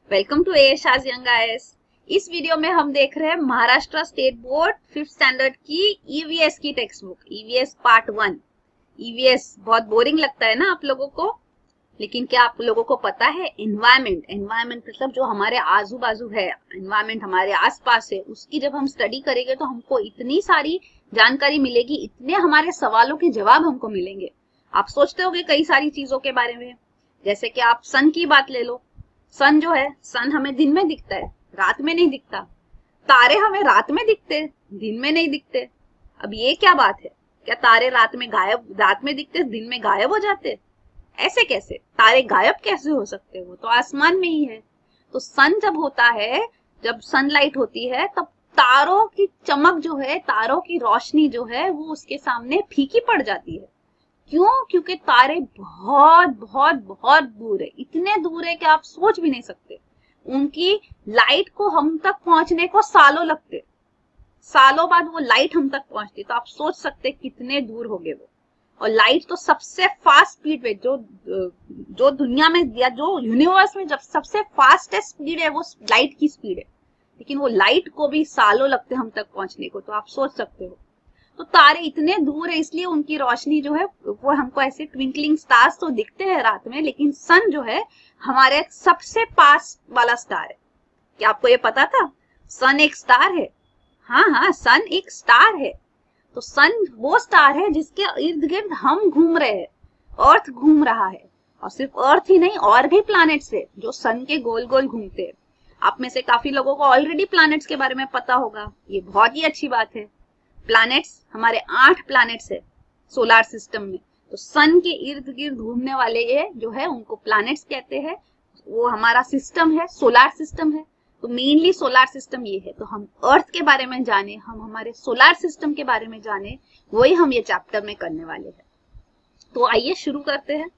Welcome to Esha's young IAS. इस वीडियो में हम देख रहे हैं Maharashtra state board 5th standard की ईवीएस की text book, EVS part 1। EVS बहुत बोरिंग लगता है ना आप लोगों को, लेकिन क्या आप लोगों को पता है एनवायरमेंट मतलब जो हमारे आजू बाजू है, एनवायरमेंट हमारे आसपास है, उसकी जब हम स्टडी करेंगे तो हमको इतनी सारी जानकारी मिलेगी, इतने हमारे सवालों के जवाब हमको मिलेंगे। आप सोचते होंगे कई सारी चीजों के बारे में, जैसे कि आप सन की बात ले लो। सन जो है, सन हमें दिन में दिखता है, रात में नहीं दिखता। तारे हमें रात में दिखते, दिन में नहीं दिखते। अब ये क्या बात है? क्या तारे रात में दिखते, दिन में गायब हो जाते? ऐसे कैसे? तारे गायब कैसे हो सकते? वो तो आसमान में ही है। तो सन जब होता है, जब सनलाइट होती है, तब तारों की चमक जो है, तारों की रोशनी जो है, वो उसके सामने फीकी पड़ जाती है। क्यों? क्योंकि तारे बहुत बहुत बहुत दूर है, इतने दूर है कि आप सोच भी नहीं सकते। उनकी लाइट को हम तक पहुंचने को सालों लगते, सालों बाद वो लाइट हम तक पहुंचती। तो आप सोच सकते कितने दूर होंगे वो। और लाइट तो सबसे फास्ट स्पीड में जो दुनिया में या जो यूनिवर्स में जब सबसे फास्टेस्ट स्पीड है वो लाइट की स्पीड है, लेकिन वो लाइट को भी सालों लगते हम तक पहुंचने को। तो आप सोच सकते हो। तो तारे इतने दूर है, इसलिए उनकी रोशनी जो है वो हमको ऐसे ट्विंकलिंग स्टार्स तो दिखते हैं रात में, लेकिन सन जो है हमारे सबसे पास वाला स्टार है। क्या आपको ये पता था? सन एक स्टार है। हाँ, सन एक स्टार है। तो सन वो स्टार है जिसके इर्द गिर्द हम घूम रहे हैं, अर्थ घूम रहा है। और सिर्फ अर्थ ही नहीं, और भी प्लैनेट्स है जो सन के गोल गोल घूमते हैं। आप में से काफी लोगों को ऑलरेडी प्लैनेट्स के बारे में पता होगा, ये बहुत ही अच्छी बात है। प्लैनेट्स, हमारे 8 प्लैनेट्स है सोलार सिस्टम में। तो सन के इर्द गिर्द घूमने वाले ये जो है उनको प्लैनेट्स कहते हैं। वो हमारा सिस्टम है, सोलार सिस्टम है। तो मेनली सोलार सिस्टम ये है। तो हम अर्थ के बारे में जाने, हम हमारे सोलार सिस्टम के बारे में जाने, वही हम ये चैप्टर में करने वाले हैं। तो आइए शुरू करते हैं।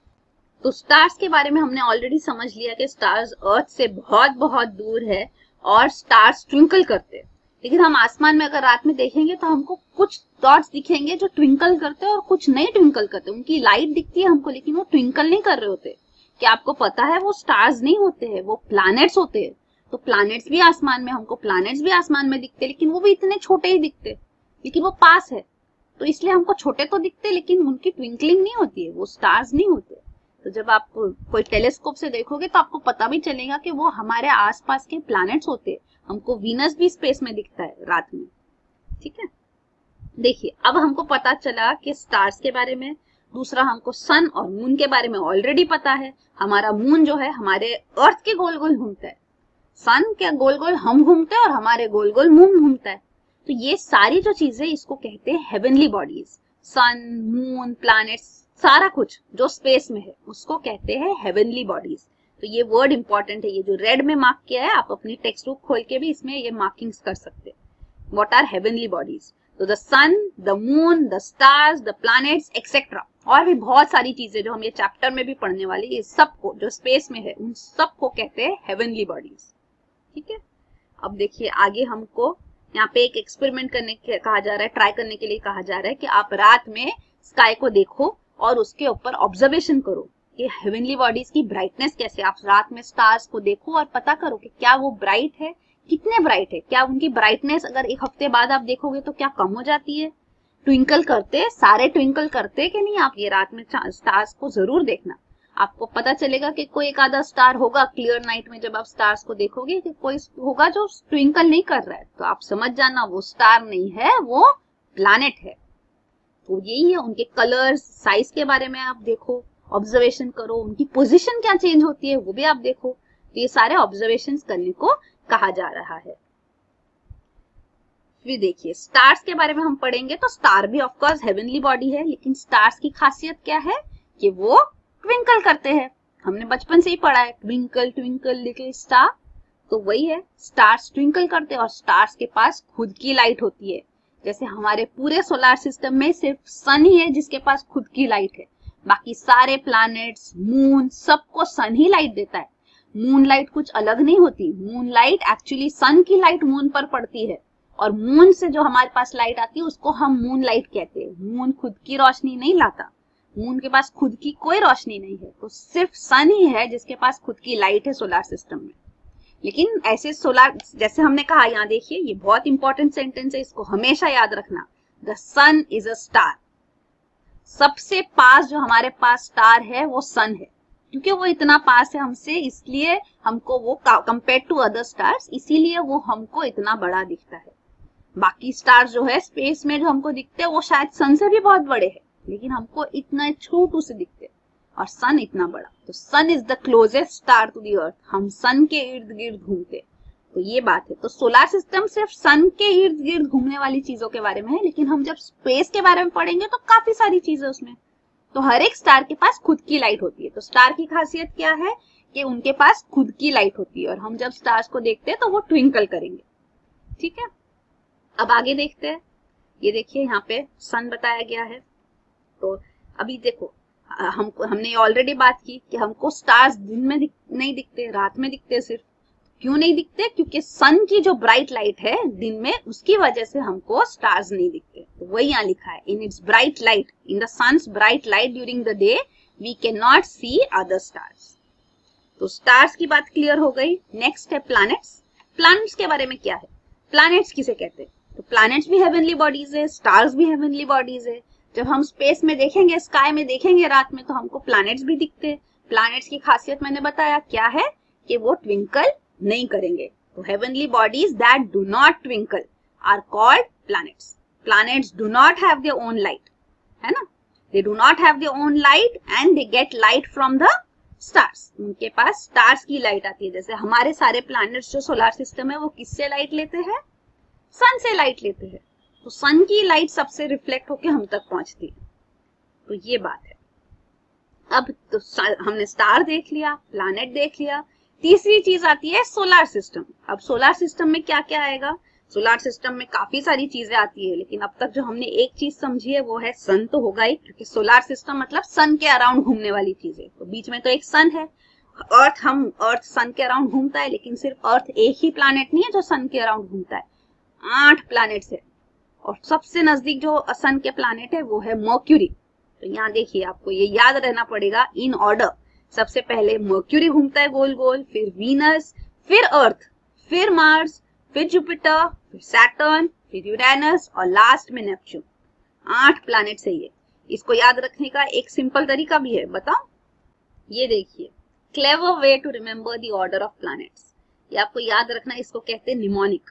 तो स्टार्स के बारे में हमने ऑलरेडी समझ लिया कि स्टार्स अर्थ से बहुत बहुत दूर है और स्टार्स ट्विंकल करते हैं। लेकिन हम आसमान में अगर रात में देखेंगे तो हमको कुछ डॉट्स दिखेंगे जो ट्विंकल करते हैं और कुछ नहीं ट्विंकल करते। उनकी लाइट दिखती है हमको, लेकिन वो ट्विंकल नहीं कर रहे होते। क्या आपको पता है? वो स्टार्स नहीं होते हैं, वो प्लैनेट्स होते हैं। तो प्लैनेट्स भी आसमान में, हमको प्लैनेट्स भी आसमान में दिखते, लेकिन वो भी इतने छोटे ही दिखते, लेकिन वो पास है। तो इसलिए हमको छोटे तो दिखते, लेकिन उनकी ट्विंकलिंग नहीं होती है, वो स्टार्स नहीं होते। तो जब आप कोई टेलीस्कोप से देखोगे तो आपको पता भी चलेगा कि वो हमारे आसपास के प्लैनेट्स होते हैं। हमको वीनस भी स्पेस में दिखता है रात में, ठीक है। देखिए, अब हमको पता चला कि स्टार्स के बारे में। दूसरा, हमको सन और मून के बारे में ऑलरेडी पता है। हमारा मून जो है हमारे अर्थ के गोल गोल घूमता है, सन के गोल गोल हम घूमते हैं और हमारे गोल गोल मून घूमता है। तो ये सारी जो चीजें, इसको कहते हैं heavenly bodies. Sun, moon, planets, सारा कुछ जो स्पेस में है उसको कहते हैं हेवनली बॉडीज। तो ये वर्ड इंपॉर्टेंट है, ये जो रेड में मार्क किया है, आप अपनी टेक्स्ट बुक खोल के भी इसमें ये मार्किंग्स कर सकते हैं। What are heavenly bodies? तो the sun, the moon, the stars, the planets etcetera, और भी बहुत सारी चीजें जो हम ये चैप्टर में भी पढ़ने वाले, ये सबको जो स्पेस में है उन सबको कहते हैं हेवनली बॉडीज, ठीक है। अब देखिए आगे, हमको यहाँ पे एक एक्सपेरिमेंट करने के कहा जा रहा है, ट्राई करने के लिए कहा जा रहा है कि आप रात में स्काई को देखो और उसके ऊपर ऑब्जर्वेशन करो कि हेवनली बॉडीज की ब्राइटनेस कैसे। आप रात में स्टार्स को देखो और पता करो कि क्या वो ब्राइट है, कितने ब्राइट है। क्या उनकी ब्राइटनेस अगर एक हफ्ते बाद आप देखोगे तो क्या कम हो जाती है? ट्विंकल करते, सारे ट्विंकल करते कि नहीं? आप ये रात में स्टार्स को जरूर देखना, आपको पता चलेगा कि कोई एक आधा स्टार होगा क्लियर नाइट में। जब आप स्टार्स को देखोगे कि कोई होगा जो ट्विंकल नहीं कर रहा है, तो आप समझ जाना वो स्टार नहीं है, वो प्लैनेट है। तो यही है, उनके कलर्स, साइज के बारे में आप देखो, ऑब्जर्वेशन करो, उनकी पोजीशन क्या चेंज होती है वो भी आप देखो। तो ये सारे ऑब्जर्वेशन करने को कहा जा रहा है। फिर देखिए, स्टार्स के बारे में हम पढ़ेंगे तो स्टार भी ऑफ कोर्स हेवनली बॉडी है, लेकिन स्टार्स की खासियत क्या है कि वो ट्विंकल करते हैं। हमने बचपन से ही पढ़ा है, ट्विंकल ट्विंकल लिटिल स्टार। तो वही है, स्टार्स ट्विंकल करते हैं और स्टार्स के पास खुद की लाइट होती है। जैसे हमारे पूरे सोलार सिस्टम में सिर्फ सन ही है जिसके पास खुद की लाइट है, बाकी सारे प्लैनेट्स, मून, सबको सन ही लाइट देता है। मून लाइट कुछ अलग नहीं होती, मून लाइट एक्चुअली सन की लाइट मून पर पड़ती है, और मून से जो हमारे पास लाइट आती है उसको हम मून लाइट कहते हैं। मून खुद की रोशनी नहीं लाता, मून के पास खुद की कोई रोशनी नहीं है। तो सिर्फ सन ही है जिसके पास खुद की लाइट है सोलार सिस्टम में। लेकिन ऐसे सोलर, जैसे हमने कहा, यहाँ देखिए ये बहुत इंपॉर्टेंट सेंटेंस है, इसको हमेशा याद रखना। The sun is a star. सबसे पास जो हमारे पास स्टार है वो सन है, क्योंकि वो इतना पास है हमसे, इसलिए हमको वो कंपेयर टू अदर स्टार्स, इसीलिए वो हमको इतना बड़ा दिखता है। बाकी स्टार जो है स्पेस में जो हमको दिखते हैं वो शायद सन से भी बहुत बड़े हैं, लेकिन हमको इतना छोटू से दिखते हैं और सन इतना बड़ा। तो sun is the closest star to the earth. हम सन के इर्द गिर्द घूमते, तो ये बात है। तो सोलर सिस्टम सिर्फ सन के इर्द गिर्द घूमने वाली चीजों के बारे में है, लेकिन हम जब स्पेस के बारे में पढ़ेंगे तो काफी सारी चीजें उसमें। तो हर एक स्टार के पास खुद की लाइट होती है। तो स्टार की खासियत क्या है कि उनके पास खुद की लाइट होती है, और हम जब स्टार्स को देखते हैं तो वो ट्विंकल करेंगे। ठीक है, अब आगे देखते हैं। ये देखिए यहाँ पे सन बताया गया है। तो अभी देखो, हमने ऑलरेडी बात की कि हमको स्टार्स दिन में नहीं दिखते, रात में दिखते। सिर्फ क्यों नहीं दिखते? क्योंकि सन की जो ब्राइट लाइट है दिन में, उसकी वजह से हमको स्टार्स नहीं दिखते। तो वही यहाँ लिखा है, in its bright light, in the sun's bright light during the day we can not see other stars. तो स्टार्स की बात क्लियर हो गई। नेक्स्ट है प्लैनेट्स। प्लैनेट्स के बारे में क्या है? प्लैनेट्स किसे कहते हैं? तो प्लैनेट्स भी हेवनली बॉडीज है, स्टार्स भी हेवनली बॉडीज है। जब हम स्पेस में देखेंगे, स्काई में देखेंगे रात में, तो हमको प्लैनेट्स भी दिखते हैं। प्लैनेट्स की खासियत मैंने बताया क्या है, कि वो ट्विंकल नहीं करेंगे। तो heavenly bodies that do not twinkle are called planets. Planets do not have their own light, है ना, they do not have their own light and they get light from the stars. उनके पास stars की light आती है। जैसे हमारे सारे प्लैनेट्स जो सोलर सिस्टम है वो किससे लाइट लेते हैं? सन से लाइट लेते हैं। तो सन की लाइट सबसे रिफ्लेक्ट होकर हम तक पहुंचती है। तो ये बात है। अब तो हमने स्टार देख लिया, प्लैनेट देख लिया। तीसरी चीज आती है सोलर सिस्टम। अब सोलर सिस्टम में क्या क्या आएगा? सोलर सिस्टम में काफी सारी चीजें आती है, लेकिन अब तक जो हमने एक चीज समझी है वो है सन तो होगा ही, क्योंकि सोलर सिस्टम मतलब सन के अराउंड घूमने वाली चीजें। तो बीच में तो एक सन है, अर्थ सन के अराउंड घूमता है, लेकिन सिर्फ अर्थ एक ही प्लैनेट नहीं है जो सन के अराउंड घूमता है। 8 प्लैनेट्स है, और सबसे नजदीक जो सन के प्लैनेट है वो है मर्क्यूरी। तो यहाँ देखिए, आपको ये याद रहना पड़ेगा इन ऑर्डर। सबसे पहले मर्क्यूरी घूमता है गोल गोल, फिर वीनस, फिर अर्थ, फिर मार्स, फिर जुपिटर, फिर सैटर्न, फिर यूरेनस और लास्ट में नेपच्यून। 8 प्लैनेट्स है ये। इसको याद रखने का एक सिंपल तरीका भी है, बताओ। ये देखिए, clever way to remember the order of planets. ये आपको याद रखना, इसको कहते हैं mnemonic.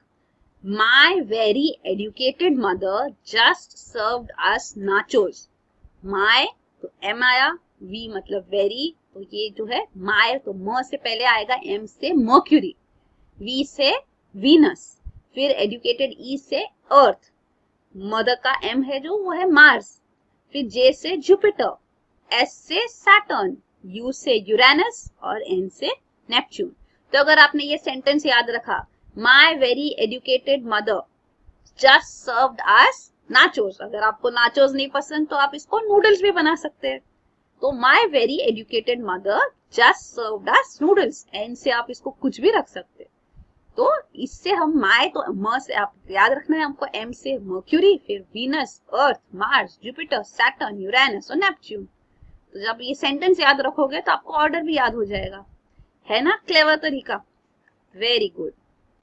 My very educated mother just served us nachos. My तो M आया, V मतलब very, तो ये जो है my, तो म से पहले आएगा M से mercury, V से Venus, फिर educated E से earth, mother का M है जो वो है Mars, फिर J से Jupiter, S से Saturn, U से Uranus और N से Neptune। तो अगर आपने ये सेंटेंस याद रखा, My very educated mother just served us nachos। अगर आपको नाचोस नहीं पसंद तो आप इसको नूडल्स भी बना सकते हैं। तो my very educated mother just served us noodles, N से आप इसको कुछ भी रख सकते हैं। तो इससे हम my, तो म से आप याद रखना है हमको, M से मर्क्यूरी, फिर Venus, Earth, Mars, Jupiter, Saturn, Uranus और नेपच्यून। तो जब ये सेंटेंस याद रखोगे तो आपको ऑर्डर भी याद हो जाएगा, है ना? क्लेवर तरीका, वेरी गुड।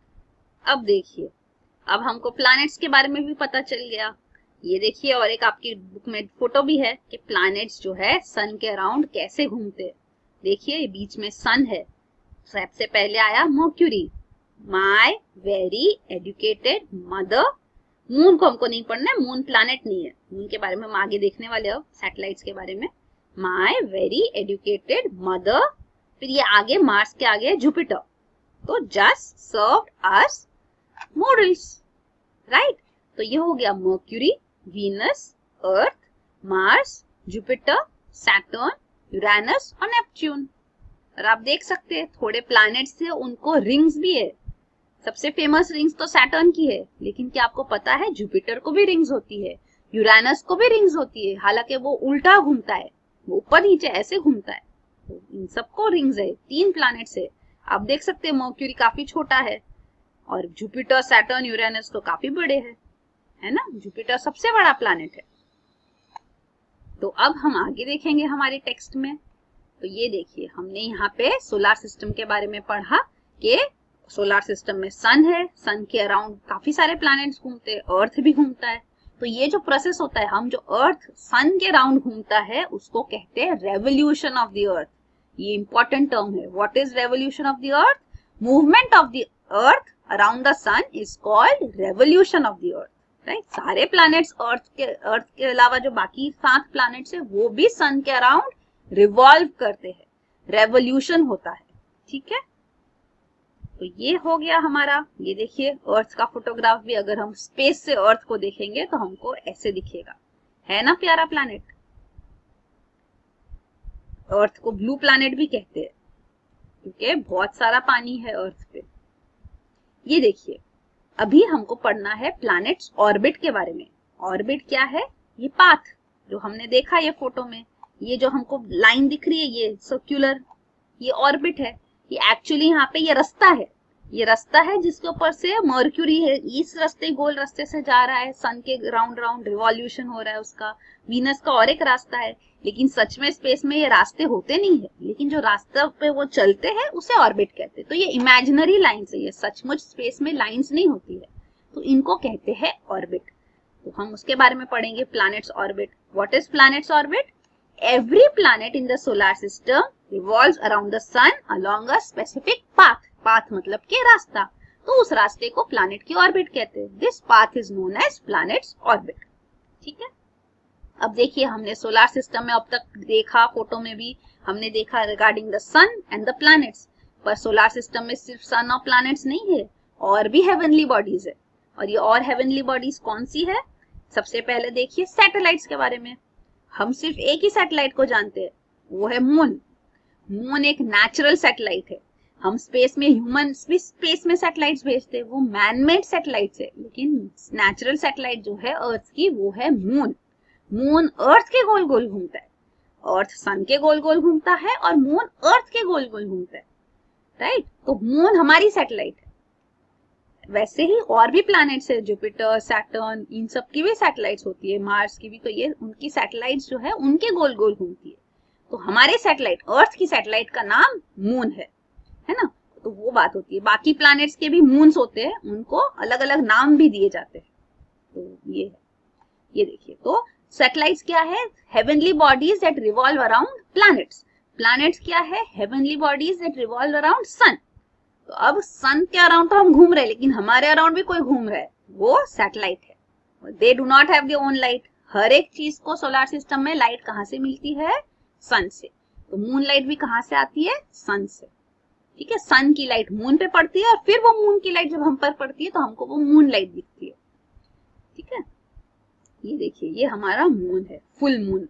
अब देखिए, अब हमको प्लैनेट्स के बारे में भी पता चल गया। ये देखिए, और एक आपकी बुक में फोटो भी है कि प्लैनेट्स जो है सन के अराउंड कैसे घूमते हैं। देखिए, बीच में सन है, सबसे पहले आया Mercury, my very educated mother. Moon को हमको नहीं पढ़ना है, मून प्लैनेट नहीं है, मून के बारे में हम आगे देखने वाले हैं, सैटेलाइट्स के बारे में। माय वेरी एजुकेटेड मदर, फिर ये आगे मार्स के आगे जुपिटर। तो just served us noodles, right? तो ये हो गया Mercury, Venus, Earth, Mars, Jupiter, Saturn, Uranus और नेपच्यून। और आप देख सकते हैं थोड़े प्लैनेट्स से उनको रिंग्स भी है। सबसे फेमस रिंग्स तो सैटर्न की है, लेकिन क्या आपको पता है जुपिटर को भी रिंग्स होती है, यूरेनस को भी रिंग्स होती है। हालांकि वो उल्टा घूमता है, वो ऊपर नीचे ऐसे घूमता है। तो इन सबको रिंग्स है। 3 प्लैनेट्स है। आप देख सकते हैं मर्क्यूरी काफी छोटा है, और जुपिटर, सैटर्न, यूरेनस तो काफी बड़े हैं, है ना? जुपिटर सबसे बड़ा प्लैनेट है। तो अब हम आगे देखेंगे हमारे टेक्स्ट में। तो ये देखिए, हमने यहाँ पे सोलर सिस्टम के बारे में पढ़ा कि सोलार सिस्टम में सन है, सन के अराउंड काफी सारे प्लैनेट्स घूमते हैं, अर्थ भी घूमता है। तो ये जो प्रोसेस होता है, हम जो अर्थ सन के अराउंड घूमता है उसको कहते हैं रेवोल्यूशन ऑफ द अर्थ। ये इंपॉर्टेंट टर्म है। What is revolution of the earth? Movement of the earth around the sun is called revolution of the earth, right. सारे प्लैनेट्स अर्थ के अलावा जो बाकी 7 प्लैनेट्स है वो भी सन के अराउंड रिवॉल्व करते हैं, रेवोल्यूशन होता है, ठीक है। तो ये हो गया हमारा। ये देखिए अर्थ का फोटोग्राफ भी अगर हम स्पेस से अर्थ को देखेंगे तो हमको ऐसे दिखेगा, है ना प्यारा प्लैनेट। अर्थ को ब्लू प्लैनेट भी कहते हैं क्योंकि बहुत सारा पानी है अर्थ पे। ये देखिए अभी हमको पढ़ना है प्लैनेट्स ऑर्बिट के बारे में। ऑर्बिट क्या है? ये पाथ जो हमने देखा ये फोटो में, ये जो हमको लाइन दिख रही है ये सर्कुलर, ये ऑर्बिट है। ये एक्चुअली यहाँ पे ये रास्ता है, ये रास्ता है जिसके ऊपर से मर्क्यूरी है, इस रास्ते गोल रास्ते से जा रहा है, सन के राउंड राउंड रिवॉल्यूशन हो रहा है उसका। वीनस का और एक रास्ता है, लेकिन सच में स्पेस में ये रास्ते होते नहीं है, लेकिन जो रास्ते पे वो चलते हैं उसे ऑर्बिट कहते हैं। तो ये इमेजिनरी लाइन्स है, ये सचमुच स्पेस में लाइन्स नहीं होती है, तो इनको कहते हैं ऑर्बिट। तो हम उसके बारे में पढ़ेंगे, planets orbit. What is planets orbit? Every planet in the solar system revolves around the sun along a specific path. Path मतलब के रास्ता, तो उस रास्ते को planet की orbit कहते हैं। This path is known as planet's orbit. ठीक है। अब देखिए हमने सोलर सिस्टम में अब तक देखा, फोटो में भी हमने देखा regarding the sun and the planets. पर सोलर सिस्टम में सिर्फ सन और प्लैनेट्स नहीं है, और भी हेवनली बॉडीज है। और ये और हेवनली बॉडीज कौन सी है? सबसे पहले देखिए सैटेलाइट्स के बारे में। हम सिर्फ एक ही सैटेलाइट को जानते हैं, वो है मून। मून एक नेचुरल सैटेलाइट है। हम स्पेस में ह्यूमन भी स्पेस में सैटेलाइट्स भेजते हैं, वो मैनमेड सैटेलाइट्स है, लेकिन नेचुरल सैटेलाइट जो है अर्थ की वो है मून। मून अर्थ के गोल गोल घूमता है, अर्थ सन के गोल गोल घूमता है और मून अर्थ के गोल गोल घूमता है, राइट। तो मून हमारी सैटेलाइट है। वैसे ही और भी प्लैनेट्स है, जुपिटर, सैटर्न, इन सब की भी सैटेलाइट्स होती है, मार्स की भी। तो ये उनकी सैटेलाइट्स जो है उनके गोल गोल घूमती है। तो हमारे सैटेलाइट, अर्थ की सैटेलाइट का नाम मून है ना। तो वो बात होती है। बाकी प्लैनेट्स के भी मून्स होते हैं, उनको अलग अलग नाम भी दिए जाते हैं। तो ये है, ये देखिए। तो सैटेलाइट्स क्या है? Heavenly bodies that revolve around planets. Planets क्या है? Heavenly bodies that revolve around sun. तो अब सन के अराउंड तो हम घूम रहे हैं, लेकिन हमारे अराउंड भी कोई घूम रहा है, वो सैटेलाइट है। They do not have their own light. हर एक चीज को सोलर सिस्टम में लाइट कहाँ से मिलती है? सन से। तो मून लाइट भी कहाँ से आती है? सन से, ठीक है। सन की लाइट मून पे पड़ती है और फिर वो मून की लाइट जब हम पर पड़ती है तो हमको वो मून लाइट दिखती है, ठीक है। ये देखिए ये हमारा मून है, फुल मून।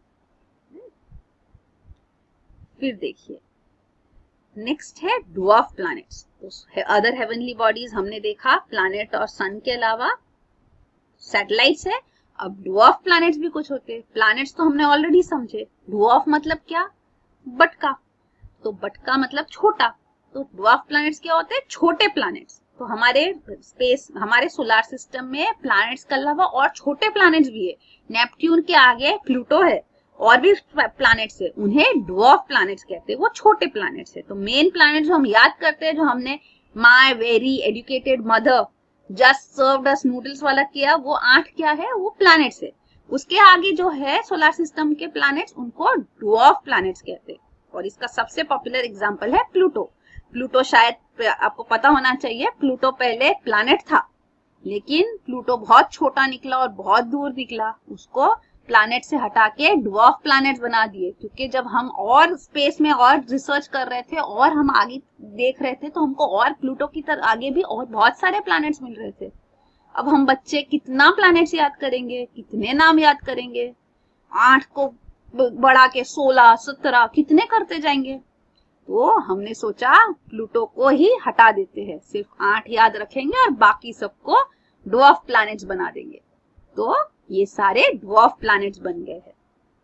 फिर देखिए नेक्स्ट है ड्वार्फ प्लैनेट्स। तो अदर हेवनली बॉडीज हमने देखा, प्लैनेट और सन के अलावा सैटेलाइट्स है। अब ड्वार्फ प्लैनेट्स भी कुछ होते हैं। प्लैनेट्स तो हमने ऑलरेडी समझे। ड्वार्फ मतलब क्या? बटका। तो बटका मतलब छोटा। तो ड्वार्फ प्लैनेट्स क्या होते हैं? छोटे प्लैनेट्स। तो हमारे स्पेस, हमारे सोलर सिस्टम में प्लैनेट्स के अलावा और छोटे प्लैनेट्स भी है। नेपट्यून के आगे प्लूटो है, और भी प्लैनेट्स है, उन्हें ड्वार्फ प्लैनेट्स कहते हैं, वो छोटे प्लैनेट्स है। तो मेन प्लैनेट जो हम याद करते हैं, जो हमने my very educated mother just served us noodles वाला किया, वो 8 क्या है? वो प्लैनेट्स है। उसके आगे जो है सोलर सिस्टम के प्लैनेट्स, उनको ड्वार्फ प्लैनेट्स कहते हैं। और इसका सबसे पॉपुलर एग्जांपल है प्लूटो। प्लूटो शायद आपको पता होना चाहिए, प्लूटो पहले प्लैनेट था, लेकिन प्लूटो बहुत छोटा निकला और बहुत दूर निकला। उसको प्लैनेट से हटा के ड्वार्फ प्लैनेट्स बना दिए, क्योंकि जब हम और स्पेस में और रिसर्च कर रहे थे और हम आगे देख रहे थे तो हमको और प्लूटो की तरह आगे भी और बहुत सारे प्लैनेट्स मिल रहे थे। अब हम बच्चे कितना प्लैनेट्स याद करेंगे, कितने नाम याद करेंगे? 8 को बढ़ा के 16, 17 कितने करते जाएंगे? तो हमने सोचा प्लूटो को ही हटा देते हैं, सिर्फ 8 याद रखेंगे और बाकी सबको ड्वार्फ प्लैनेट्स बना देंगे। तो ये सारे ड्वार्फ प्लैनेट्स बन गए हैं।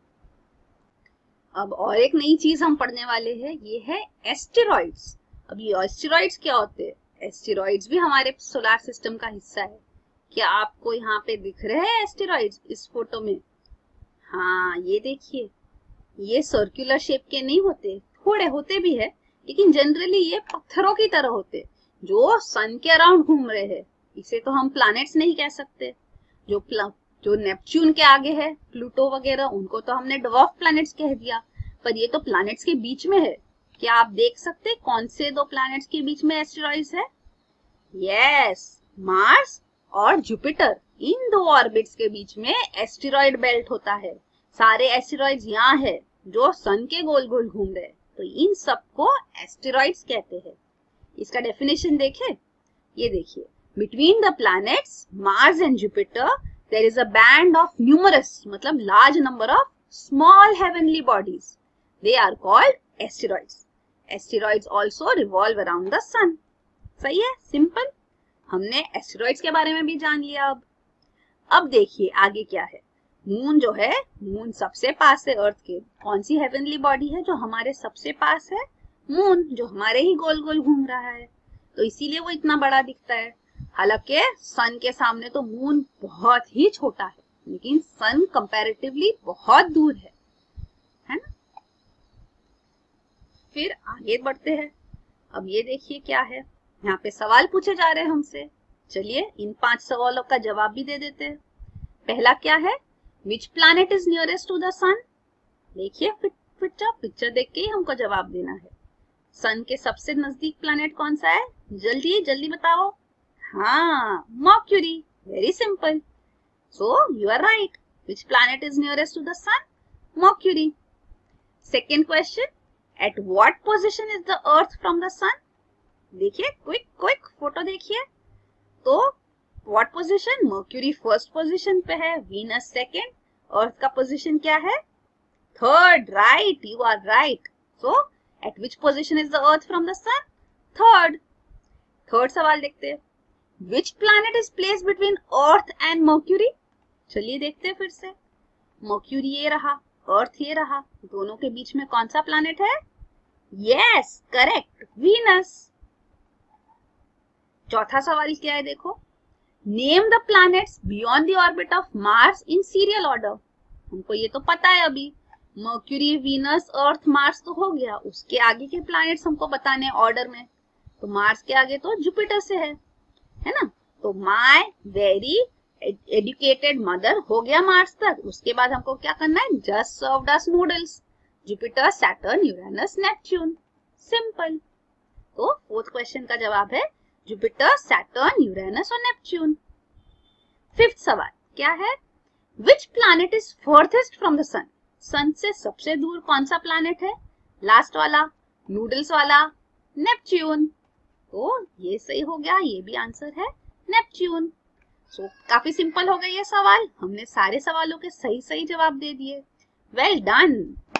अब और एक नई चीज हम पढ़ने वाले हैं, ये है एस्टेरॉइड्स। अब ये एस्टेरॉइड्स क्या होते हैं? एस्टेरॉइड्स भी हमारे सोलर सिस्टम का हिस्सा है। क्या आपको यहाँ पे दिख रहे हैं एस्टेरॉइड्स इस फोटो में? हाँ, ये देखिए, ये सर्कुलर शेप के नहीं होते, थोड़े होते भी है, लेकिन जनरली ये पत्थरों की तरह होते। जो सन के अराउंड घूम रहे हैं, इसे तो हम प्लैनेट्स नहीं कह सकते। जो नेपच्यून के आगे है, प्लूटो वगैरह, उनको तो हमने ड्वार्फ प्लैनेट्स कह दिया, पर ये तो प्लैनेट्स के बीच में है। क्या आप देख सकते कौन से दो प्लैनेट्स के बीच में एस्टेरॉइड्स है? यस, मार्स और जुपिटर। इन दो ऑर्बिट्स के बीच में एस्टेरॉइड बेल्ट होता है। सारे एस्टेरॉइड्स यहाँ है जो सन के गोल गोल घूम रहे हैं, तो इन सबको एस्टेरॉइड्स कहते हैं। इसका डेफिनेशन देखें, ये देखिए, between the planets Mars and Jupiter there is a band of numerous, मतलब large number of small heavenly bodies, they are called asteroids. Asteroids also revolve around the sun. सही है, सिंपल। हमने एस्टेरॉइड्स के बारे में भी जान लिया। अब देखिए आगे क्या है। मून जो है, मून सबसे पास है अर्थ के। कौन सी हेवनली बॉडी है जो हमारे सबसे पास है? मून, जो हमारे ही गोल गोल घूम रहा है, तो इसीलिए वो इतना बड़ा दिखता है। हालांकि सन के सामने तो मून बहुत ही छोटा है, लेकिन सन कंपैरेटिवली बहुत दूर है ना। फिर आगे बढ़ते हैं। अब ये देखिए क्या है, यहाँ पे सवाल पूछे जा रहे हैं हमसे। चलिए इन 5 सवालों का जवाब भी दे देते हैं। पहला क्या है? Which planet is nearest to the sun? देखिए पिक्चर देख के ही हमको जवाब देना है। सन के सबसे नजदीक प्लैनेट कौन सा है? जल्दी जल्दी बताओ। हाँ, Mercury. Very simple. So you are right. Which planet is nearest to the sun? Mercury. Second question, at what position is the earth from the sun? देखिए, क्विक फोटो देखिए। तो what position? Mercury first position पे है, Venus second, earth का position क्या है? Third. Right, you are right. So at which position is the earth from the sun? Third. Third सवाल देखते हैं। विच planet is placed between earth and Mercury? चलिए देखते हैं फिर से। मर्क्यूरी ये रहा, अर्थ ये रहा, दोनों के बीच में कौन सा प्लैनेट है? Yes, correct, Venus. चौथा सवाल क्या है देखो। Name the planets beyond the orbit of Mars in serial order. हमको ये तो पता है अभी, मर्क्यूरी, वीनस, अर्थ, मार्स तो हो गया। उसके आगे के प्लैनेट्स हमको बताने ऑर्डर में। तो मार्स के आगे तो जुपिटर से है ना। तो माय वेरी एजुकेटेड मदर हो गया मार्स तक। उसके बाद हमको क्या करना है? Just served us noodles. Jupiter, Saturn, Uranus, Neptune. Simple. तो फोर्थ क्वेश्चन का जवाब है जुपिटर, सैटर्न, यूरेनस और नेपच्यून। फिफ्थ सवाल क्या है? Which planet is farthest from the sun? Sun से सबसे दूर कौन सा प्लैनेट है? लास्ट वाला, नूडल्स वाला, नेपच्यून। तो ये सही हो गया, ये भी आंसर है नेपच्यून। सो काफी सिंपल हो गया ये सवाल। हमने सारे सवालों के सही सही जवाब दे दिए। Well done.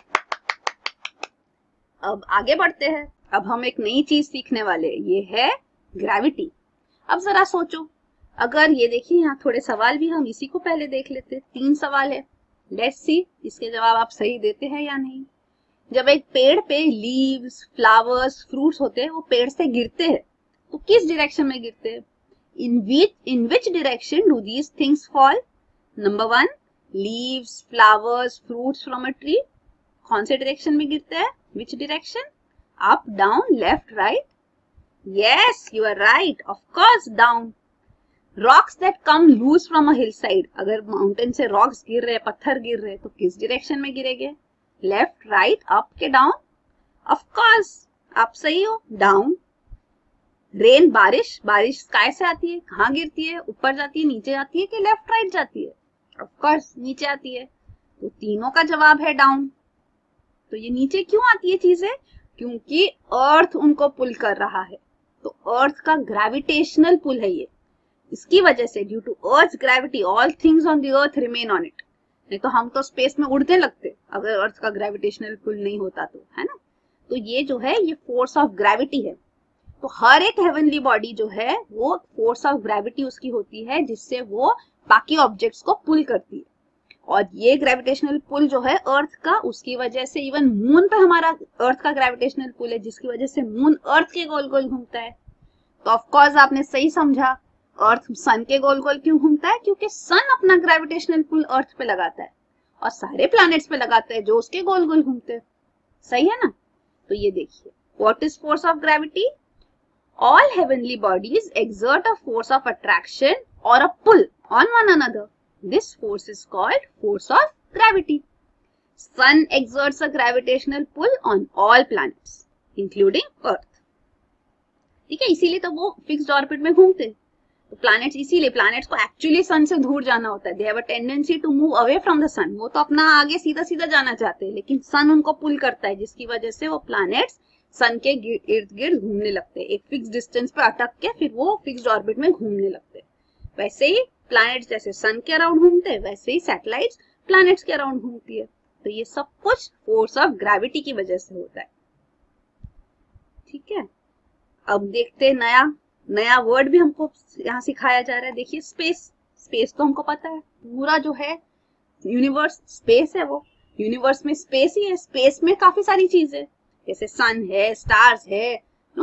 अब आगे बढ़ते हैं। अब हम एक नई चीज सीखने वाले, ये है ग्रेविटी। अब जरा सोचो, अगर ये देखिए यहाँ थोड़े सवाल भी हम इसी को पहले देख लेते। 3 सवाल है, लेट्स सी इसके जवाब आप सही देते हैं या नहीं। जब एक पेड़ पे लीव्स, फ्लावर्स, फ्रूट्स होते हैं, वो पेड़ से गिरते हैं, तो किस डायरेक्शन में गिरते हैं? in which direction do these things fall? Number 1, leaves, flowers, fruits from a tree. कौन से डायरेक्शन में गिरते हैं? Which direction? Up, down, left, right? Yes, you are right. Of course, down. Rocks that come loose from a hillside. अगर mountain से rocks गिर रहे, पत्थर गिर रहे, तो किस डायरेक्शन में गिरेंगे? लेफ्ट, राइट, अप के डाउन? ऑफ कोर्स, आप सही हो, डाउन। रेन, बारिश, बारिश स्काई से आती है, कहाँ गिरती है? ऊपर जाती है, नीचे जाती है कि लेफ्ट राइट जाती है? ऑफ कोर्स नीचे आती है। तो तीनों का जवाब है डाउन। तो ये नीचे क्यों आती है चीजें? क्योंकि अर्थ उनको पुल कर रहा है। तो अर्थ का ग्रेविटेशनल पुल है ये। इसकी वजह से, due to earth gravity, all things on the earth remain on it. नहीं तो हम तो स्पेस में उड़ने लगते अगर अर्थ का ग्रेविटेशनल पुल नहीं होता तो, है ना। तो ये जो है, ये फोर्स ऑफ ग्रेविटी है। तो हर एक हेवनली बॉडी जो है, वो फोर्स ऑफ ग्रेविटी उसकी होती है, जिससे वो बाकी ऑब्जेक्ट्स को पुल करती है। और ये ग्रेविटेशनल पुल जो है अर्थ का, उसकी वजह से इवन मून पे हमारा अर्थ का ग्रेविटेशनल पुल है, जिसकी वजह से मून अर्थ के गोल गोल घूमता है। तो ऑफ कोर्स आपने सही समझा, अर्थ सन के गोल गोल क्यों घूमता है? क्योंकि सन अपना ग्रेविटेशनल पुल अर्थ पे लगाता है और सारे प्लैनेट्स पे लगाता है जो उसके गोल गोल घूमते हैं। सही है ना। तो ये देखिए, what is force of gravity? All heavenly bodies exert a force of attraction or a pull on one another. This force is called force of gravity. Sun exerts a gravitational pull on all planets, including Earth. ठीक है, इसीलिए तो वो fixed orbit में घूमते हैं. तो planets, इसीलिए प्लैनेट्स को एक्चुअली सन से दूर जाना होता है. They have a tendency to move away from the sun. वो तो अपना आगे सीधा सीधा जाना चाहते हैं, लेकिन सन उनको पुल करता है, जिसकी वजह से वो प्लैनेट्स सन के इर्द गिर्द घूमने लगते हैं. एक फिक्स डिस्टेंस पे अटक के फिर वो फिक्स्ड ऑर्बिट में घूमने लगते हैं. वैसे ही प्लैनेट्स जैसे सन के अराउंड घूमते हैं, वैसे ही सैटेलाइट्स प्लैनेट्स के अराउंड घूमती है. तो ये सब कुछ फोर्स ऑफ ग्रेविटी की वजह से होता है. ठीक है, अब देखते हैं नया वर्ड भी हमको यहाँ सिखाया जा रहा है. देखिए, स्पेस तो हमको पता है, पूरा जो है यूनिवर्स स्पेस है. वो यूनिवर्स में स्पेस ही है. स्पेस में काफी सारी चीजें, जैसे सन है, स्टार्स है,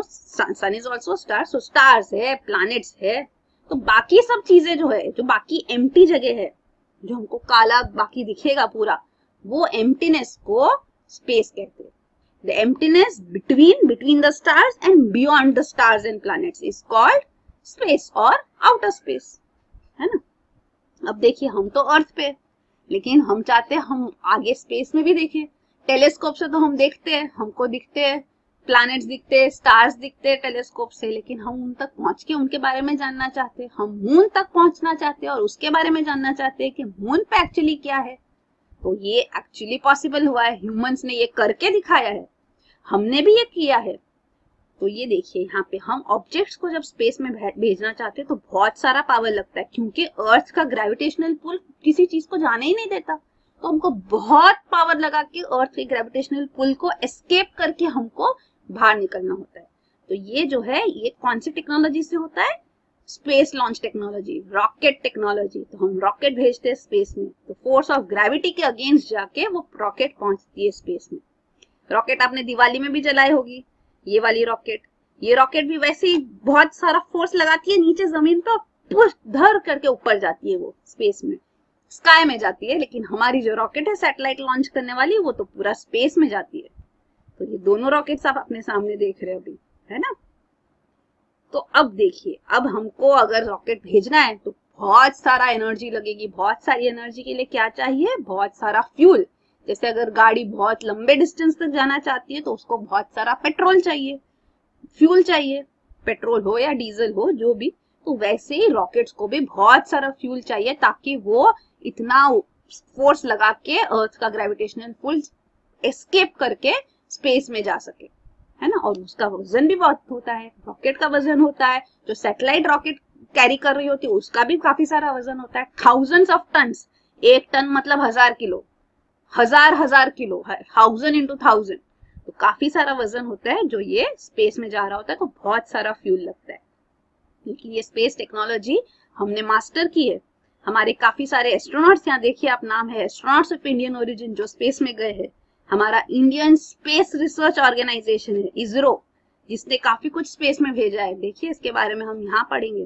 sun is also star, so stars है, प्लैनेट्स है. तो बाकी सब चीजें जो है, जो बाकी एम्प्टी जगह है, जो हमको काला बाकी दिखेगा पूरा, वो एम्प्टीनेस को स्पेस कहते हैं. The emptiness between the stars and beyond the stars and planets is called space or outer space, है ना. अब देखिए, हम तो अर्थ पे, लेकिन हम चाहते हैं हम आगे स्पेस में भी देखें. टेलीस्कोप से तो हम देखते हैं, हमको दिखते हैं, प्लैनेट्स दिखते हैं, स्टार्स दिखते हैं टेलीस्कोप से, लेकिन हम उन तक पहुंच के उनके बारे में जानना चाहते हैं. हम मून तक पहुंचना चाहते हैं और उसके बारे में जानना चाहते हैं कि मून पे एक्चुअली क्या है. तो ये एक्चुअली पॉसिबल हुआ है, ह्यूमंस ने ये करके दिखाया है, हमने भी ये किया है. तो ये देखिए, यहाँ पे हम ऑब्जेक्ट्स को जब स्पेस में भेजना चाहते हैं तो बहुत सारा पावर लगता है, क्योंकि अर्थ का ग्रेविटेशनल पुल किसी चीज को जाने ही नहीं देता. तो हमको बहुत पावर लगा के अर्थ के ग्रेविटेशनल पुल को एस्केप करके हमको बाहर निकलना होता है. तो ये जो है, ये कौन सी टेक्नोलॉजी से होता है? Space launch technology, rocket technology. तो हम रॉकेट भेजते हैं स्पेस में, तो फोर्स ऑफ ग्रेविटी के अगेंस्ट जाके वो रॉकेट पहुंचती है स्पेस में. रॉकेट आपने दिवाली में भी जलाई होगी, ये वाली रॉकेट. ये रॉकेट भी वैसे ही बहुत सारा फोर्स लगाती है नीचे जमीन पे, पुश धर करके ऊपर जाती है, वो स्पेस में, स्काई में जाती है. लेकिन हमारी जो रॉकेट है सैटेलाइट लॉन्च करने वाली, वो तो पूरा स्पेस में जाती है. तो ये दोनों रॉकेट्स आप अपने सामने देख रहे हो अभी, है ना. तो अब देखिए, अब हमको अगर रॉकेट भेजना है तो बहुत सारा एनर्जी लगेगी. बहुत सारी एनर्जी के लिए क्या चाहिए? बहुत सारा फ्यूल. जैसे अगर गाड़ी बहुत लंबे डिस्टेंस तक जाना चाहती है तो उसको बहुत सारा पेट्रोल चाहिए, फ्यूल चाहिए, पेट्रोल हो या डीजल हो, जो भी. तो वैसे ही रॉकेट्स को भी बहुत सारा फ्यूल चाहिए, ताकि वो इतना फोर्स लगा के अर्थ का ग्रेविटेशनल पुल एस्केप करके स्पेस में जा सके, है ना. और उसका वजन भी बहुत होता है, रॉकेट का वजन होता है, जो सैटेलाइट रॉकेट कैरी कर रही होती है उसका भी काफी सारा वजन होता है. Thousands of turns. 1 टन मतलब 1000 किलो, हजार किलो, 1000 into 1000. तो काफी सारा वजन होता है जो ये स्पेस में जा रहा होता है. तो बहुत सारा फ्यूल लगता है. लेकिन ये स्पेस टेक्नोलॉजी हमने मास्टर की है. हमारे काफी सारे एस्ट्रोनॉट्स, यहाँ देखिए आप, नाम है एस्ट्रोनॉट्स ऑफ इंडियन ओरिजिन, जो स्पेस में गए हैं. हमारा इंडियन स्पेस रिसर्च ऑर्गेनाइजेशन है इसरो, जिसने काफी कुछ स्पेस में भेजा है. देखिए, इसके बारे में हम यहाँ पढ़ेंगे.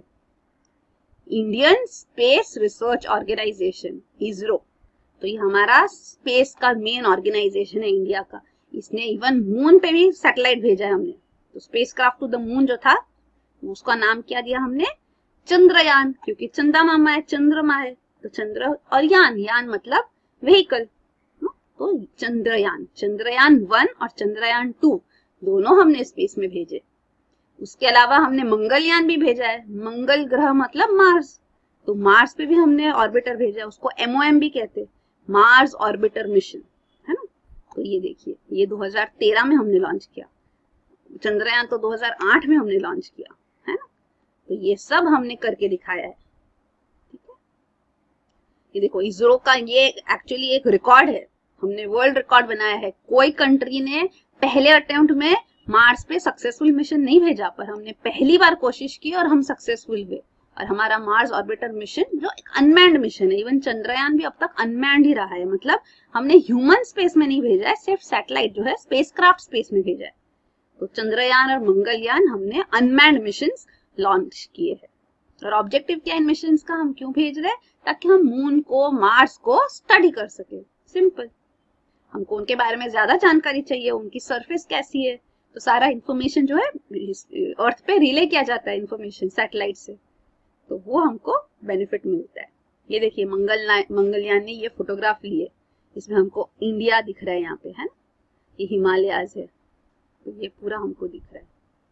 Indian space research organisation ISRO, तो ये हमारा स्पेस का मेन ऑर्गेनाइजेशन है इंडिया का. इसने इवन मून पे भी सैटेलाइट भेजा है हमने. तो spacecraft to the moon जो था, उसका नाम क्या दिया हमने? चंद्रयान, क्योंकि चंदा मामा है, चंद्रमा है, तो चंद्र और यान मतलब व्हीकल. तो चंद्रयान 1 और चंद्रयान 2 दोनों हमने स्पेस में भेजे. उसके अलावा हमने मंगलयान भी भेजा है. मंगल ग्रह मतलब मार्स, तो मार्स पे भी हमने ऑर्बिटर भेजा है. उसको MOM भी कहते हैं, मार्स ऑर्बिटर मिशन, है ना. तो ये देखिए, ये 2013 में हमने लॉन्च किया. चंद्रयान तो 2008 में हमने लॉन्च किया, है ना. तो ये सब हमने करके दिखाया है. ठीक है, ये देखो, इसरो का ये एक्चुअली एक रिकॉर्ड है. हमने वर्ल्ड रिकॉर्ड बनाया है. कोई कंट्री ने पहले अटेम्प्ट में मार्स पे सक्सेसफुल मिशन नहीं भेजा, पर हमने पहली बार कोशिश की और हम सक्सेसफुल हुए. और हमारा मार्स ऑर्बिटर मिशन जो एक अनमैन्ड मिशन है, इवन चंद्रयान भी अब तक अनमैन्ड ही रहा है. मतलब हमने ह्यूमन स्पेस में नहीं भेजा है, सिर्फ सैटेलाइट जो है स्पेसक्राफ्ट स्पेस में भेजा है. तो चंद्रयान और मंगलयान हमने अनमैन्ड मिशन लॉन्च किए हैं. और ऑब्जेक्टिव क्या इन मिशन का, हम क्यों भेज रहे हैं? ताकि हम मून को, मार्स को स्टडी कर सके. सिंपल. हमको उनके बारे में ज्यादा जानकारी चाहिए, उनकी सरफेस कैसी है. तो सारा इंफॉर्मेशन जो है अर्थ पे रिले किया जाता है इंफॉर्मेशन सैटेलाइट से, तो वो हमको बेनिफिट मिलता है। ये देखिए मंगलयान ने ये फोटोग्राफ ली है, इसमें हमको इंडिया दिख रहा है यहाँ पे, है ना, ये हिमालयाज है, तो ये पूरा हमको दिख रहा है।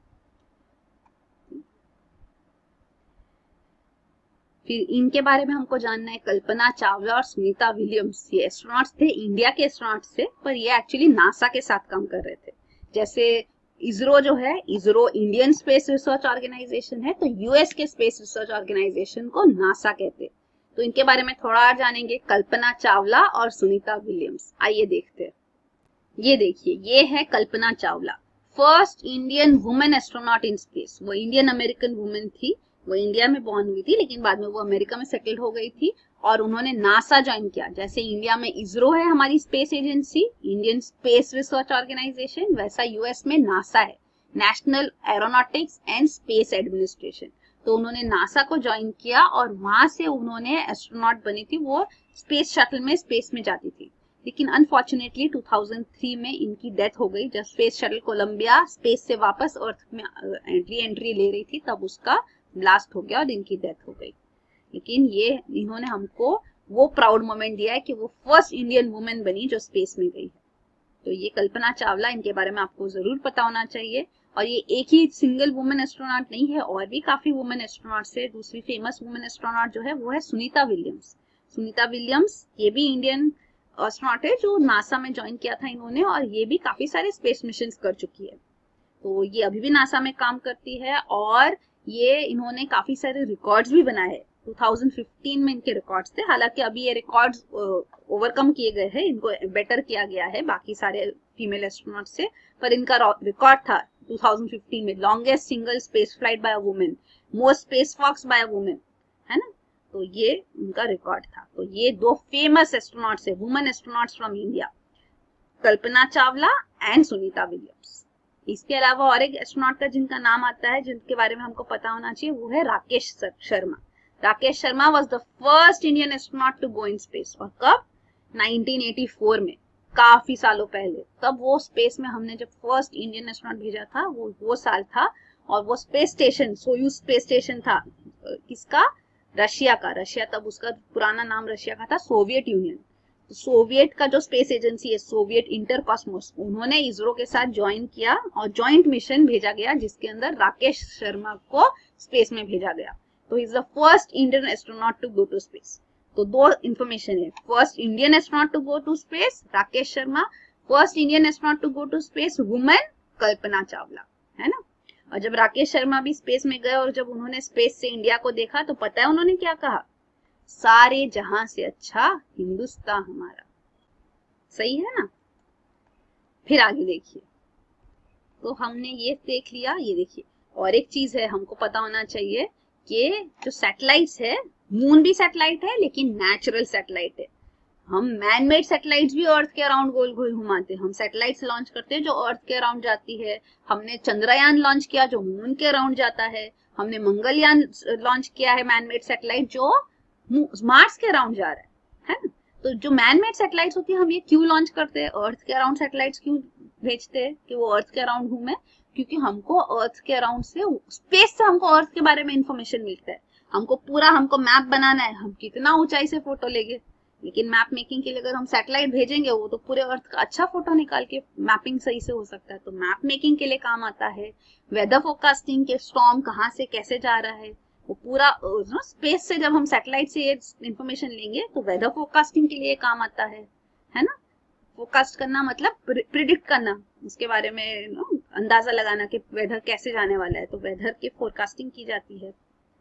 फिर इनके बारे में हमको जानना है, कल्पना चावला और सुनीता विलियम्स, ये एस्ट्रोनॉट्स थे, इंडिया के एस्ट्रोनॉट्स थे, पर ये एक्चुअली नासा के साथ काम कर रहे थे। जैसे इसरो जो है, ISRO Indian space research organisation है, तो यूएस के स्पेस रिसर्च ऑर्गेनाइजेशन को नासा कहते हैं। तो इनके बारे में थोड़ा और जानेंगे, कल्पना चावला और सुनीता विलियम्स। आइए देखते हैं। ये देखिए, ये है Kalpana Chawla, first Indian women astronaut in space. वो इंडियन अमेरिकन वुमेन थी, वो इंडिया में बॉर्न हुई थी, लेकिन बाद में वो अमेरिका में सेटल्ड हो गई थी और उन्होंने नासा ज्वाइन किया। जैसे इंडिया में इसरो है हमारी space agency, Indian space research organisation, वैसा यूएस में नासा है, national aeronautics and space administration. तो उन्होंने नासा को ज्वाइन किया और वहां से उन्होंने एस्ट्रोनॉट बनी थी, वो स्पेस शटल में स्पेस में जाती थी। लेकिन अनफॉर्चुनेटली 2003 में इनकी डेथ हो गई, जब स्पेस शटल कोलंबिया स्पेस से वापस अर्थ में एंट्री ले रही थी, तब उसका ब्लास्ट हो गया और इनकी डेथ हो गई। लेकिन ये इन्होंने हमको वो प्राउड मोमेंट दिया है कि वो फर्स्ट इंडियन वुमेन बनी जो स्पेस में गई है। तो ये कल्पना चावला, इनके बारे में आपको जरूर पता होना चाहिए। और ये एक ही सिंगल वुमेन एस्ट्रोनॉट नहीं है, और भी काफी वुमेन एस्ट्रोनॉट्स है। दूसरी फेमस वुमेन एस्ट्रोनॉट जो है वो है सुनीता विलियम्स। सुनीता विलियम्स ये भी इंडियन एस्ट्रोनॉट है जो नासा में ज्वाइन किया था इन्होंने, और ये भी काफी सारे स्पेस मिशन कर चुकी है। तो ये अभी भी नासा में काम करती है और ये इन्होंने काफी सारे रिकॉर्ड्स भी बनाए। 2015 में इनके रिकॉर्ड्स थे, हालांकि अभी ये रिकॉर्ड्स ओवरकम किए गए हैं, इनको बेटर किया गया है बाकी सारे फीमेल एस्ट्रोनॉट से, पर इनका रिकॉर्ड था 2015 में longest single space flight by a women, most space walks by a women, है ना। तो ये उनका रिकॉर्ड था। तो ये दो फेमस एस्ट्रोनॉट्स है, women astronauts from India, Kalpana Chawla and Sunita Williams. इसके अलावा और एक एस्ट्रोनॉट का जिनका नाम आता है, जिनके बारे में हमको पता होना चाहिए, वो है Rakesh Sharma. Rakesh Sharma was the first Indian astronaut to go in space. और कब? 1984 में, काफी सालों पहले। तब वो स्पेस में हमने जब फर्स्ट इंडियन एस्ट्रोनॉट भेजा था, वो साल था। और वो space station, Soyuz space station था, किसका? रशिया का। रशिया तब उसका पुराना नाम रशिया का था सोवियत यूनियन। सोवियत का जो स्पेस एजेंसी है, सोवियत इंटरकॉस्मोस, उन्होंने इसरो के साथ ज्वाइन किया और ज्वाइंट मिशन भेजा गया, जिसके अंदर राकेश शर्मा को स्पेस में भेजा गया। तो is the first Indian astronaut to go to space. तो दो इंफॉर्मेशन है, first Indian astronaut to go to space Rakesh Sharma, first Indian astronaut to go to space women Kalpana Chawla, है ना। और जब राकेश शर्मा भी स्पेस में गए और जब उन्होंने स्पेस से इंडिया को देखा, तो पता है उन्होंने क्या कहा? सारे जहां से अच्छा हिंदुस्तान हमारा। सही है ना। फिर आगे देखिए, तो हमने ये देख लिया। ये देखिए, और एक चीज है हमको पता होना चाहिए कि जो सैटेलाइट्स है, मून भी सैटेलाइट है लेकिन नेचुरल सैटेलाइट है। हम मैन मेड सैटेलाइट्स भी अर्थ के अराउंड गोल गोल घुमाते हैं। हम सैटेलाइट्स लॉन्च करते हैं जो अर्थ के अराउंड जाती है। हमने चंद्रयान लॉन्च किया जो मून के अराउंड जाता है। हमने मंगलयान लॉन्च किया है, मैन मेड सैटेलाइट, जो मार्स के अराउंड जा रहा है ना। तो जो मैन मेड सैटेलाइट्स होती है, हम ये क्यों लॉन्च करते हैं? अर्थ के अराउंड सैटेलाइट्स क्यों भेजते हैं कि वो अर्थ के अराउंड घूमे? क्योंकि हमको अर्थ के अराउंड से, स्पेस से हमको अर्थ के बारे में इंफॉर्मेशन मिलता है। हमको मैप बनाना है, हम कितना ऊंचाई से फोटो लेंगे, लेकिन मैप मेकिंग के लिए अगर हम सैटेलाइट भेजेंगे, वो तो पूरे अर्थ का अच्छा फोटो निकाल के मैपिंग सही से हो सकता है। तो मैप मेकिंग के लिए काम आता है। वेदर फोरकास्टिंग के, स्टॉर्म कहाँ से कैसे जा रहा है, वो पूरा स्पेस से जब हम सैटेलाइट से ये इंफॉर्मेशन लेंगे तो वेदर फोरकास्टिंग के लिए काम आता है ना। फोरकास्ट करना मतलब प्रिडिक्ट करना, उसके बारे में अंदाजा लगाना कि वेदर कैसे जाने वाला है, तो वेदर की फोरकास्टिंग की जाती है।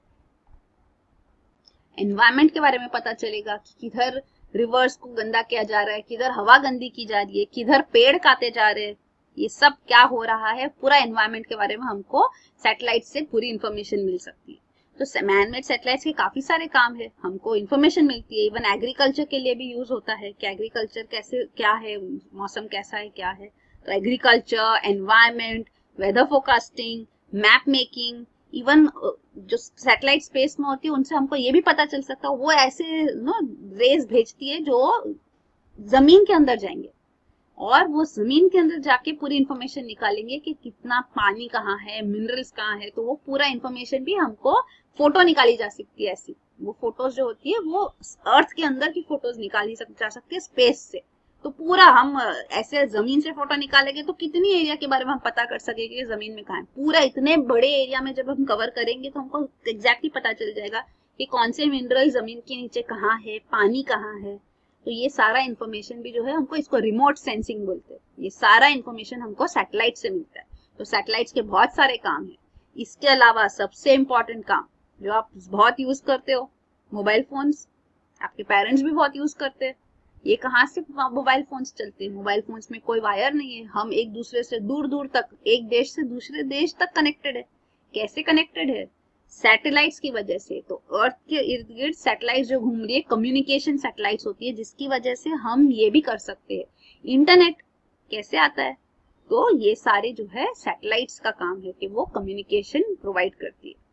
एनवायरमेंट के बारे में पता चलेगा कि किधर रिवर्स को गंदा किया जा रहा है, किधर हवा गंदी की जा रही है, किधर पेड़ काटे जा रहे हैं, ये सब क्या हो रहा है, पूरा एनवायरमेंट के बारे में हमको सैटेलाइट से पूरी इंफॉर्मेशन मिल सकती है। तो मैन मेड सैटेलाइट्स के काफी सारे काम है, हमको इन्फॉर्मेशन मिलती है। इवन एग्रीकल्चर के लिए भी यूज होता है कि एग्रीकल्चर कैसे, क्या है, मौसम कैसा है, क्या है। तो agriculture, environment, weather forecasting, map making, even जो सैटेलाइट स्पेस में होती है उनसे हमको ये भी पता चल सकता है, वो ऐसे रेज भेजती है जो जमीन के अंदर जाएंगे। और वो जमीन के अंदर जाके पूरी इंफॉर्मेशन निकालेंगे कि कितना पानी कहाँ है, मिनरल्स कहाँ है। तो वो पूरा इंफॉर्मेशन भी हमको फोटो निकाली जा सकती है ऐसी। वो फोटोज जो होती है वो अर्थ के अंदर की फोटोज निकाली जा सकती है स्पेस से। तो पूरा हम ऐसे जमीन से फोटो निकालेंगे तो कितनी एरिया के बारे में हम पता कर सकेंगे कि जमीन में कहाँ है। पूरा इतने बड़े एरिया में जब हम कवर करेंगे तो हमको एग्जैक्टली पता चल जाएगा कि कौन से मिनरल जमीन के नीचे कहाँ है, पानी कहाँ है। तो ये सारा इंफॉर्मेशन भी जो है हमको, इसको रिमोट सेंसिंग बोलते हैं, ये सारा इंफॉर्मेशन हमको सैटेलाइट से मिलता है। तो सैटेलाइट्स के बहुत सारे काम है। इसके अलावा सबसे इंपॉर्टेंट काम जो आप बहुत यूज करते हो, मोबाइल फोन्स, आपके पेरेंट्स भी बहुत यूज करते हैं। ये कहाँ से मोबाइल फोन्स चलते हैं? मोबाइल फोन्स में कोई वायर नहीं है, हम एक दूसरे से दूर दूर तक, एक देश से दूसरे देश तक कनेक्टेड है। कैसे कनेक्टेड है? सैटेलाइट्स की वजह से। तो अर्थ के इर्द गिर्द सैटेलाइट जो घूम रही है, कम्युनिकेशन सैटेलाइट्स होती है, जिसकी वजह से हम ये भी कर सकते हैं। इंटरनेट कैसे आता है? तो ये सारे जो है सैटेलाइट्स का काम है कि वो कम्युनिकेशन प्रोवाइड करती है।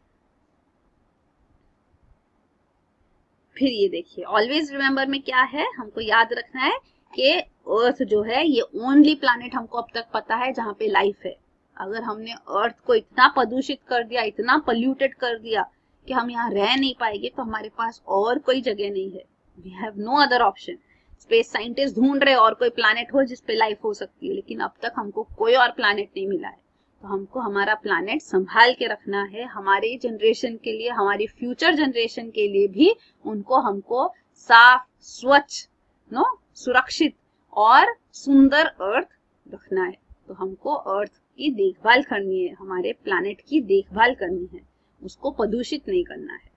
फिर ये देखिए, ऑलवेज रिमेम्बर में क्या है, हमको याद रखना है कि अर्थ जो है ये ओनली प्लैनेट हमको अब तक पता है जहाँ पे लाइफ है। अगर हमने अर्थ को इतना प्रदूषित कर दिया, इतना पोल्यूटेड कर दिया कि हम यहाँ रह नहीं पाएंगे, तो हमारे पास और कोई जगह नहीं है। We have no other option. Space scientist ढूंढ रहे और कोई प्लैनेट हो जिसपे लाइफ हो सकती है, लेकिन अब तक हमको कोई और प्लैनेट नहीं मिला है। तो हमको हमारा प्लैनेट संभाल के रखना है, हमारे जनरेशन के लिए, हमारी फ्यूचर जनरेशन के लिए भी उनको हमको साफ, स्वच्छ, सुरक्षित और सुंदर अर्थ रखना है। तो हमको अर्थ की देखभाल करनी है, हमारे प्लैनेट की देखभाल करनी है, उसको प्रदूषित नहीं करना है।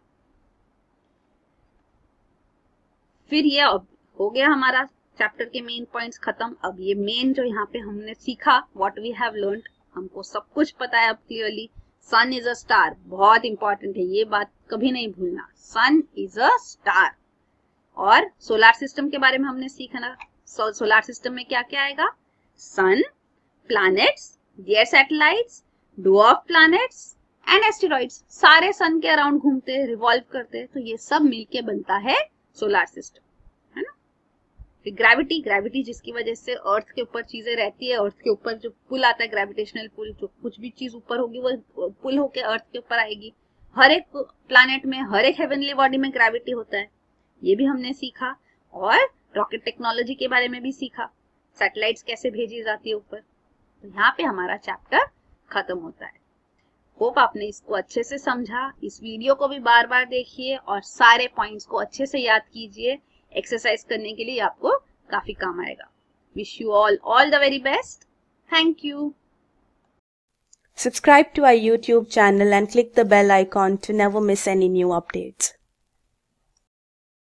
फिर ये अब हो गया हमारा चैप्टर के मेन पॉइंट्स खत्म। अब ये मेन जो यहाँ पे हमने सीखा, व्हाट वी हैव लर्नड, हमको सब कुछ पता है अब clearly. Sun is a star, बहुत इंपॉर्टेंट है, ये बात कभी नहीं भूलना। Sun is a star. और सोलर सिस्टम के बारे में हमने सीखा ना। सोलर सिस्टम में क्या क्या आएगा? Sun, planets, their satellites, dwarf planets and asteroids. सारे सन के अराउंड घूमते हैं, रिवॉल्व करते हैं। तो ये सब मिलके बनता है सोलर सिस्टम, है ना। फिर ग्रेविटी, ग्रेविटी जिसकी वजह से अर्थ के ऊपर चीजें रहती है, अर्थ के ऊपर जो पुल आता है, ग्रेविटेशनल पुल, जो कुछ भी चीज ऊपर होगी वो पुल होके अर्थ के ऊपर आएगी। हर एक प्लैनेट में, हर एक हेवनली बॉडी में ग्रेविटी होता है, ये भी हमने सीखा। और रॉकेट टेक्नोलॉजी के बारे में भी सीखा, सैटेलाइट्स कैसे भेजी जाती है ऊपर। तो यहाँ पे हमारा चैप्टर खत्म होता है। होप आपने इसको अच्छे से समझा। इस वीडियो को भी बार बार देखिए और सारे पॉइंट्स को अच्छे से याद कीजिए। एक्सरसाइज करने के लिए आपको काफी काम आएगा। Wish you all the very best. Thank you. Subscribe to our YouTube channel and click the bell icon to never miss any new updates.